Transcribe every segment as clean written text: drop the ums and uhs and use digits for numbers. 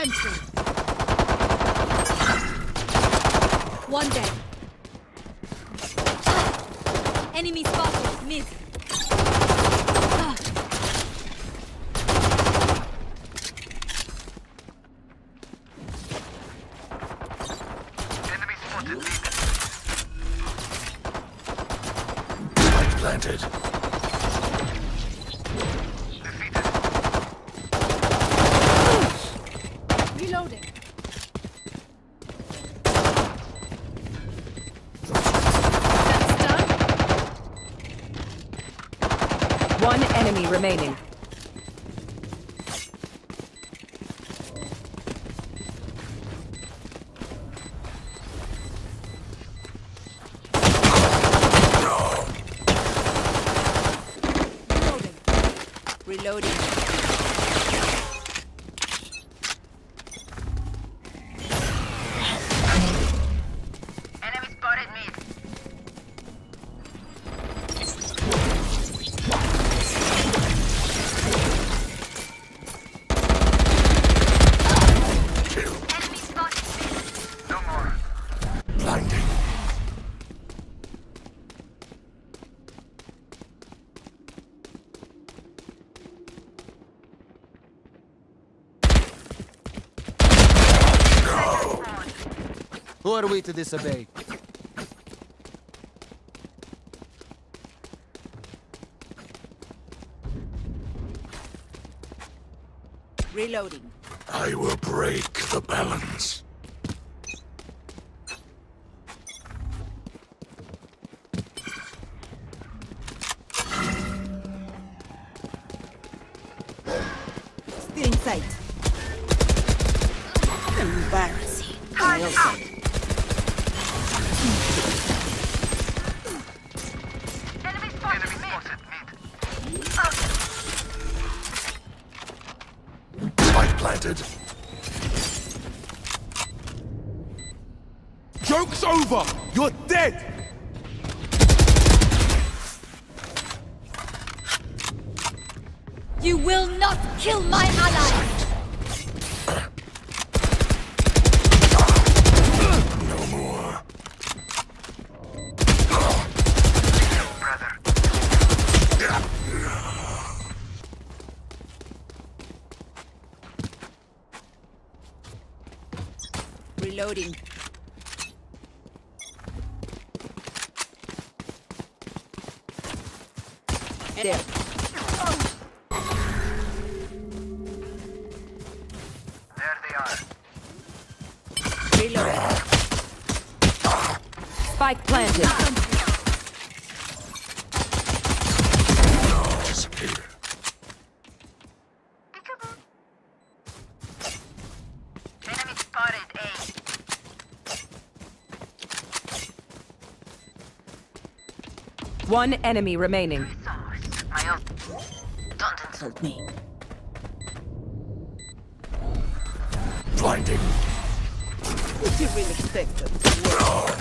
Sentry. One dead. Enemy spotted. Mid. Enemy spotted. Light planted. Defeated. Reloading. That's done. One enemy remaining. Reloading. Enemy spotted mid. Enemy spotted mid. No more. Blinding. Who are we to disobey? Reloading. I will break the balance. Still in sight. Embarrassing. Enemy spotted mid. Light planted. Joke's over! You're dead! You will not kill my ally. No more. Brother. Reloading. There. There they are. Reloading. Spike planted. Disappear. Peekaboo. Enemy spotted A. One enemy remaining. Resource. My own. Don't insult me. Blinding. Did you really expect them to work?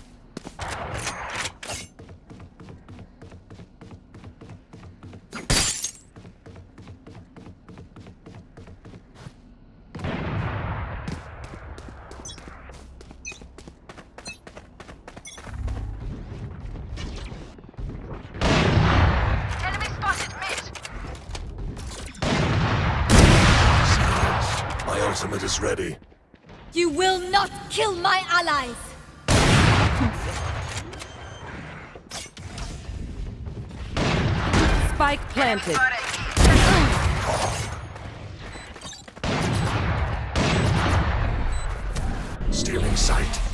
Enemy spotted mid. My ultimate is ready. You will not kill my allies. Spike planted. Stealing sight.